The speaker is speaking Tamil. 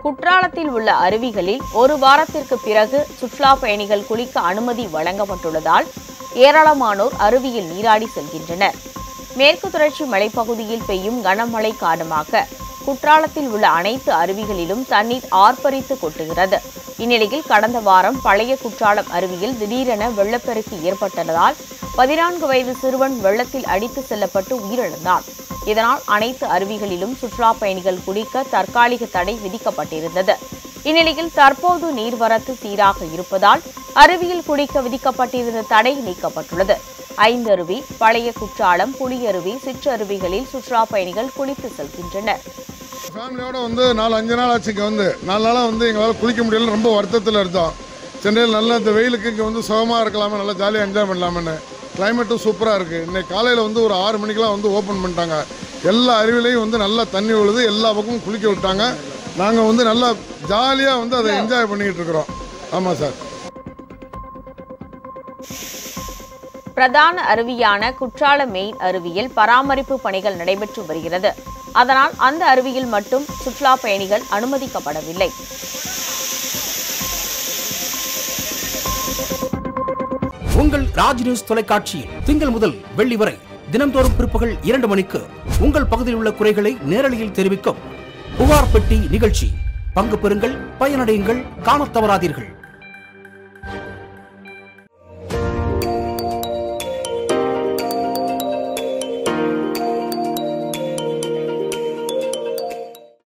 குற்றாலத்தில் உள்ள அருவிகளில் ஒரு வாரத்திற்கு பிறகு சுற்றுலா பயணிகள் குளிக்க அனுமதி வழங்கப்பட்டுள்ளதால் ஏராளமானோர் அருவியில் நீராடி செல்கின்றனர். மேற்கு தொடர்ச்சி மலைப்பகுதியில் பெய்யும் கனமழை காரணமாக குற்றாலத்தில் உள்ள அனைத்து அருவிகளிலும் தண்ணீர் ஆர்ப்பரித்து கொட்டுகிறது. இந்நிலையில் கடந்த வாரம் பழைய குற்றாலம் அருவியில் திடீரென வெள்ளப்பெருக்கு ஏற்பட்டதால் 14 வயது சிறுவன் வெள்ளத்தில் அடித்து செல்லப்பட்டு உயிரிழந்தான். இதனால் அனைத்து அருவிகளிலும் சுற்றுலா பயணிகள் குளிக்க தற்காலிக தடை விதிக்கப்பட்டிருந்தது. இந்நிலையில் தற்போது நீர்வரத்து சீராக இருப்பதால் அருவியில் குளிக்க விதிக்கப்பட்டிருந்த தடை நீக்கப்பட்டுள்ளது. 5 அருவி, பழைய குற்றாலம், புலியருவி, சிற்றருவிகளில் சுற்றுலா பயணிகள் குளித்து செல்கின்றனர். ஃபேமிலியோட 4-5 நாள் ஆச்சு. இங்கே 4 நாளாக எங்களால் குளிக்க முடியல. ரொம்ப வருத்தத்தில் இருந்தோம். சென்னையில் நல்ல இந்த வெயிலுக்கு இங்கே சுகமாக இருக்கலாமே, நல்லா ஜாலியாக என்ஜாய் பண்ணலாமேன்னு. கிளைமேட்டும் சூப்பராக இருக்குது. இன்றைக்கி காலையில் ஒரு 6 மணிக்கெலாம் ஓப்பன் பண்ணிட்டாங்க. எல்லா அருவிலையும் நல்லா தண்ணி விழுது. எல்லா பக்கமும் குளிக்க விட்டாங்க. நாங்கள் நல்லா ஜாலியாக அதை என்ஜாய் பண்ணிக்கிட்டு இருக்கிறோம். ஆமாம் சார். பிரதான அருவியான குற்றால மெயின் அருவியில் பராமரிப்பு பணிகள் நடைபெற்று வருகிறது. அதனால் அந்த அருவியில் மட்டும் சுற்றுலா பயணிகள் அனுமதிக்கப்படவில்லை. உங்கள் ராஜ் நியூஸ் தொலைக்காட்சியில் திங்கள் முதல் வெள்ளி வரை தினந்தோறும் பிற்பகல் 2 மணிக்கு உங்கள் பகுதியில் உள்ள குறைகளை நேரலையில் தெரிவிக்கும் புகார் பெட்டி நிகழ்ச்சி. பங்கு பெறுங்கள், பயனடையுங்கள், காணத் தவறாதீர்கள்.